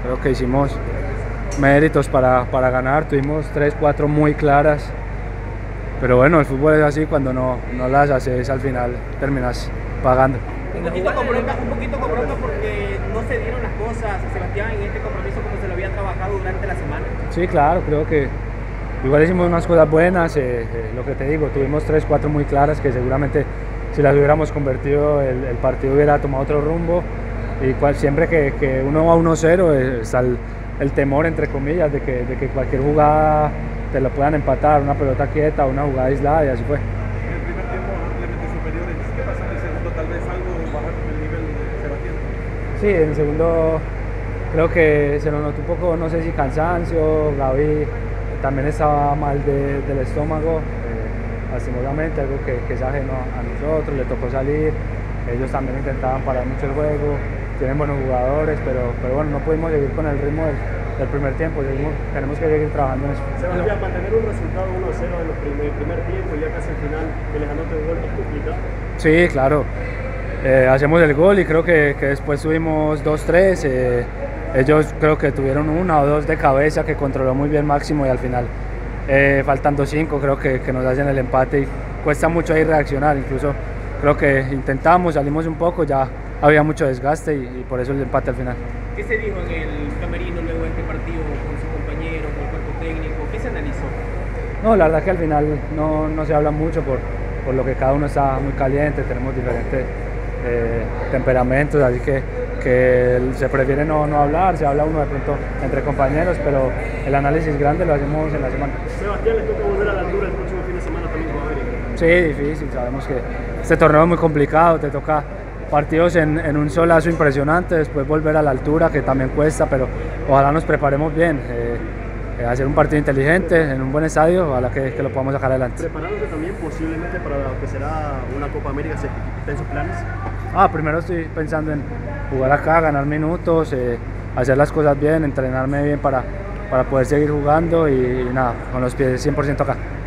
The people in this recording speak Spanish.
creo que hicimos méritos para ganar, tuvimos 3, 4 muy claras, pero bueno, el fútbol es así, cuando no las haces al final terminas pagando. Un poquito con bronca porque no se dieron las cosas, Sebastián, en este compromiso como se lo había trabajado durante la semana. Sí, claro, creo que igual hicimos unas cosas buenas, lo que te digo, tuvimos 3, 4 muy claras que seguramente si las hubiéramos convertido el partido hubiera tomado otro rumbo, y siempre que uno va 1-0 está el temor, entre comillas, de que cualquier jugada te lo puedan empatar, una pelota quieta, una jugada aislada, y así fue. En el primer tiempo ampliamente superiores, ¿qué pasa en el segundo? Tal vez algo bajaron el nivel de Sebastián. Sí, en el segundo creo que se nos notó un poco, no sé si cansancio, Gaby también estaba mal del estómago, lastimosamente, algo que es ajeno a nosotros, le tocó salir, ellos también intentaban parar mucho el juego, tienen buenos jugadores, pero bueno, no pudimos seguir con el ritmo del primer tiempo, tenemos que seguir trabajando en eso. Sebastián, mantener un resultado 1-0 en el primer tiempo y ya casi al final que les anote un gol es complicado. Sí, claro, hacemos el gol y creo que después tuvimos 2-3, ellos creo que tuvieron 1 o 2 de cabeza que controló muy bien Máximo, y al final faltando 5 creo que nos hacen el empate y cuesta mucho ahí reaccionar, incluso creo que intentamos, salimos un poco, ya había mucho desgaste y por eso el empate al final. ¿Qué se dijo en el camerino luego de este partido con su compañero, con el cuerpo técnico? ¿Qué se analizó? No, la verdad que al final no se habla mucho por lo que cada uno está muy caliente, tenemos diferentes temperamentos, así que se prefiere no hablar, se habla uno de pronto entre compañeros, pero el análisis grande lo hacemos en la semana. Sebastián, les toca volver a la altura el próximo fin de semana también con América. Sí, difícil, sabemos que este torneo es muy complicado, te toca partidos en un solazo impresionante, después volver a la altura, que también cuesta, pero ojalá nos preparemos bien, hacer un partido inteligente en un buen estadio, ojalá que lo podamos sacar adelante. ¿Preparándose también posiblemente para lo que será una Copa América? ¿Está en sus planes? Primero estoy pensando en jugar acá, ganar minutos, hacer las cosas bien, entrenarme bien para poder seguir jugando y nada, con los pies 100% acá.